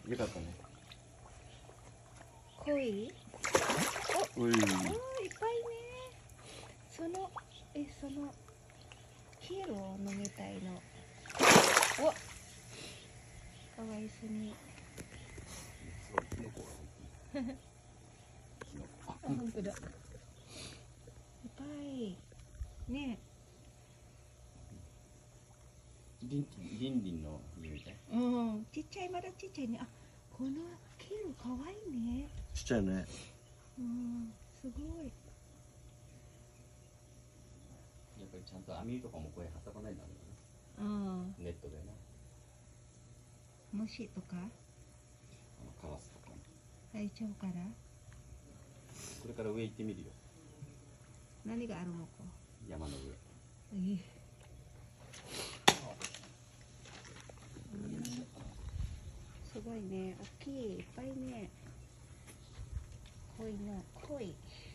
よかったね。 濃い。 おい。 いっぱいね。その黄色を飲みたいの。お、かわいそうに。あ、本当だ。いっぱいね。 リンリンの家みたい。 うん、ちっちゃい、まだちっちゃいね。あ、この黄色かわいいね。 ちっちゃいね。 うん、すごい。 やっぱりちゃんと網とかもこれ貼ったこないんだね。 うん、 ネットでな。 虫とかカラスとか。 大丈夫から。 これから上行ってみるよ。 何があるのか。 山の上。 いい。すごいね、大きい、いっぱいね。濃いの、濃い。